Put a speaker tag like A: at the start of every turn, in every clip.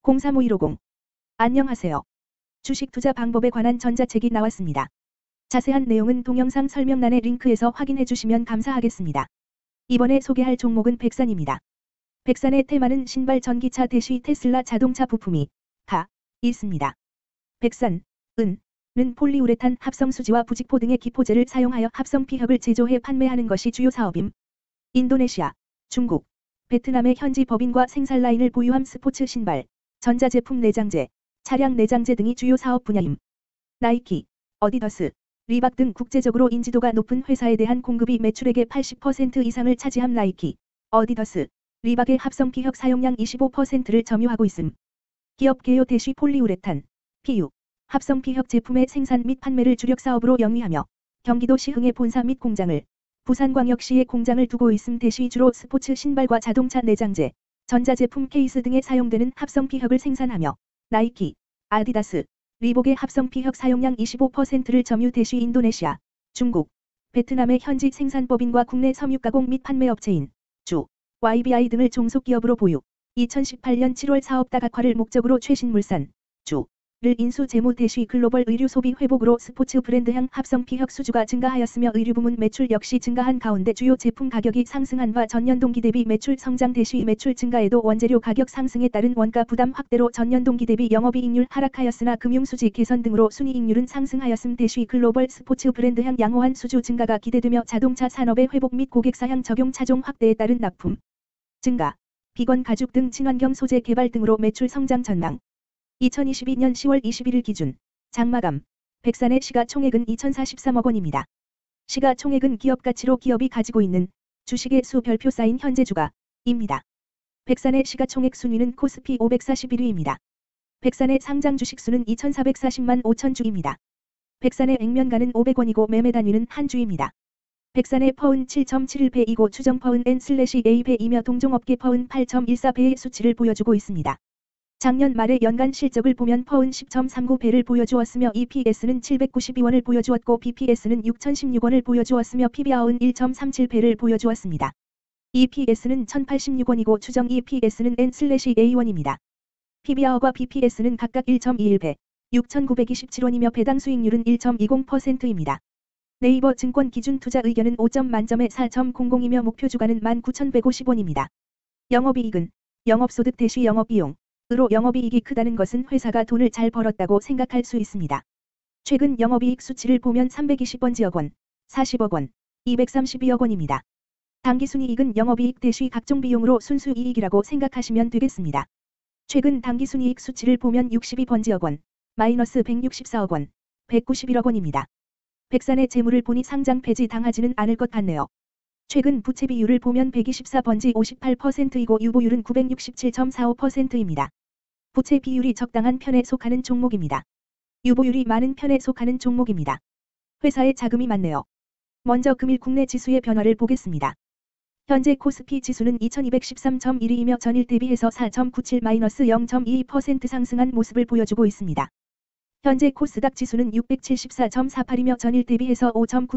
A: 035150. 안녕하세요. 주식 투자 방법에 관한 전자책이 나왔습니다. 자세한 내용은 동영상 설명란의 링크에서 확인해 주시면 감사하겠습니다. 이번에 소개할 종목은 백산입니다. 백산의 테마는 신발 전기차 대시 테슬라 자동차 부품이 다 있습니다. 백산은 폴리우레탄 합성수지와 부직포 등의 기포제를 사용하여 합성피혁을 제조해 판매하는 것이 주요 사업임. 인도네시아, 중국, 베트남의 현지 법인과 생산 라인을 보유함. 스포츠 신발, 전자제품 내장재, 차량 내장재 등이 주요 사업 분야임. 나이키, 어디더스, 리박 등 국제적으로 인지도가 높은 회사에 대한 공급이 매출액의 80% 이상을 차지함. 나이키, 어디더스, 리박의 합성피혁 사용량 25%를 점유하고 있음. 기업 개요 대시 폴리우레탄, PU, 합성피혁 제품의 생산 및 판매를 주력 사업으로 영위하며 경기도 시흥의 본사 및 공장을, 부산광역시에 공장을 두고 있음. 대시 주로 스포츠 신발과 자동차 내장재, 전자제품 케이스 등에 사용되는 합성피혁을 생산하며 나이키, 아디다스, 리복의 합성피혁 사용량 25%를 점유. 대시 인도네시아, 중국, 베트남의 현지 생산법인과 국내 섬유가공 및 판매업체인 주, YBI 등을 종속기업으로 보유. 2018년 7월 사업 다각화를 목적으로 최신물산, 를 인수 재무. 대시 글로벌 의류 소비 회복으로 스포츠 브랜드향 합성피혁 수주가 증가하였으며 의류 부문 매출 역시 증가한 가운데 주요 제품 가격이 상승한 바 전년 동기 대비 매출 성장. 대시 매출 증가에도 원재료 가격 상승에 따른 원가 부담 확대로 전년 동기 대비 영업이익률 하락하였으나 금융수지 개선 등으로 순이익률은 상승하였음. 대시 글로벌 스포츠 브랜드향 양호한 수주 증가가 기대되며 자동차 산업의 회복 및 고객사향 적용 차종 확대에 따른 납품 증가, 비건 가죽 등 친환경 소재 개발 등으로 매출 성장 전망. 2022년 10월 21일 기준 장마감 백산의 시가총액은 2,043억 원입니다. 시가총액은 기업가치로 기업이 가지고 있는 주식의 수 별표 쌓인 현재 주가입니다. 백산의 시가총액 순위는 코스피 541위입니다. 백산의 상장 주식수는 2,440만 5천 주입니다. 백산의 액면가는 500원이고 매매 단위는 한 주입니다. 백산의 퍼은 7.71배이고 추정 퍼은 N/A배이며 동종업계 퍼은 8.14배의 수치를 보여주고 있습니다. 작년 말의 연간 실적을 보면 퍼은 10.39배를 보여주었으며 EPS는 792원을 보여주었고 BPS는 6,016원을 보여주었으며 PBR은 1.37배를 보여주었습니다. EPS는 1,086원이고 추정 EPS는 N/A1입니다. PBR과 BPS는 각각 1.21배, 6,927원이며 배당 수익률은 1.20%입니다. 네이버 증권 기준 투자 의견은 5점 만점에 4.00이며 목표 주가는 19,150원입니다. 영업이익은 영업소득 대시 영업비용 으로 영업이익이 크다는 것은 회사가 돈을 잘 벌었다고 생각할 수 있습니다. 최근 영업이익 수치를 보면 320번지억 원, 40억 원, 232억 원입니다. 당기순이익은 영업이익 대시 각종 비용으로 순수이익이라고 생각하시면 되겠습니다. 최근 당기순이익 수치를 보면 62번지억 원, 마이너스 164억 원, 191억 원입니다. 백산의 재물을 보니 상장 폐지 당하지는 않을 것 같네요. 최근 부채 비율을 보면 124번지 58%이고 유보율은 967.45%입니다. 부채 비율이 적당한 편에 속하는 종목입니다. 유보율이 많은 편에 속하는 종목입니다. 회사에 자금이 많네요. 먼저 금일 국내 지수의 변화를 보겠습니다. 현재 코스피 지수는 2213.1위이며 전일 대비해서 4.97-0.22% 상승한 모습을 보여주고 있습니다. 현재 코스닥 지수는 674.48이며 전일 대비해서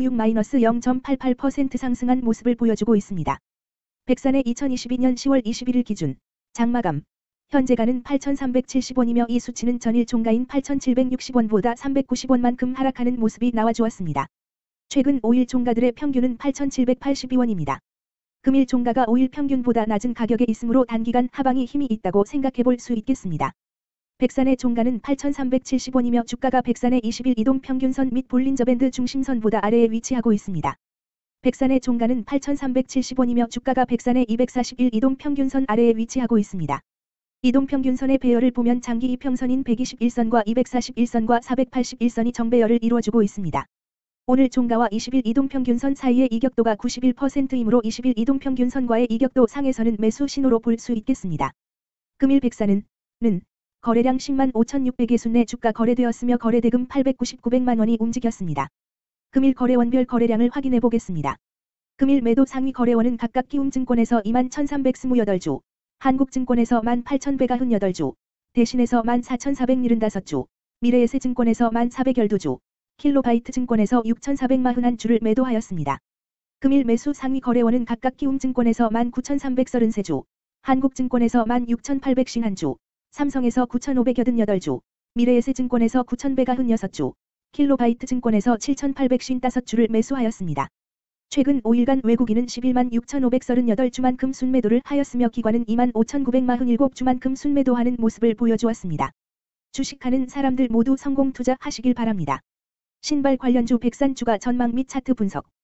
A: 5.96-0.88% 상승한 모습을 보여주고 있습니다. 백산의 2022년 10월 21일 기준 장마감 현재가는 8,370원이며 이 수치는 전일 종가인 8,760원보다 390원만큼 하락하는 모습이 나와주었습니다. 최근 5일 종가들의 평균은 8,782원입니다. 금일 종가가 5일 평균보다 낮은 가격에 있으므로 단기간 하방이 힘이 있다고 생각해 볼 수 있겠습니다. 백산의 종가는 8,370원이며 주가가 백산의 20일 이동평균선 및 볼린저밴드 중심선보다 아래에 위치하고 있습니다. 백산의 종가는 8,370원이며 주가가 백산의 241 이동평균선 아래에 위치하고 있습니다. 이동평균선의 배열을 보면 장기 이평선인 121선과 241선과 481선이 정배열을 이루어주고 있습니다. 오늘 종가와 20일 이동평균선 사이의 이격도가 91%이므로 20일 이동평균선과의 이격도 상에서는 매수 신호로 볼 수 있겠습니다. 금일 백산은 거래량 10만 5,600개 순내 주가 거래되었으며 거래대금 899,000,000원이 움직였습니다. 금일 거래원별 거래량을 확인해 보겠습니다. 금일 매도 상위 거래원은 각각 키움증권에서 21,328주, 한국증권에서 18,198주, 대신에서 14,475주, 미래에셋증권에서 1,412주, 킬로바이트증권에서 6,441주를 매도하였습니다. 금일 매수 상위 거래원은 각각 키움증권에서 19,333주, 한국증권에서 16,851주, 삼성에서 9,588주, 미래에셋증권에서 9,196주, 킬로바이트 증권에서 7,855주를 매수하였습니다. 최근 5일간 외국인은 11만 6,538주만큼 순매도를 하였으며 기관은 2만 5,947주만큼 순매도하는 모습을 보여주었습니다. 주식하는 사람들 모두 성공 투자하시길 바랍니다. 신발 관련주 백산주가 전망 및 차트 분석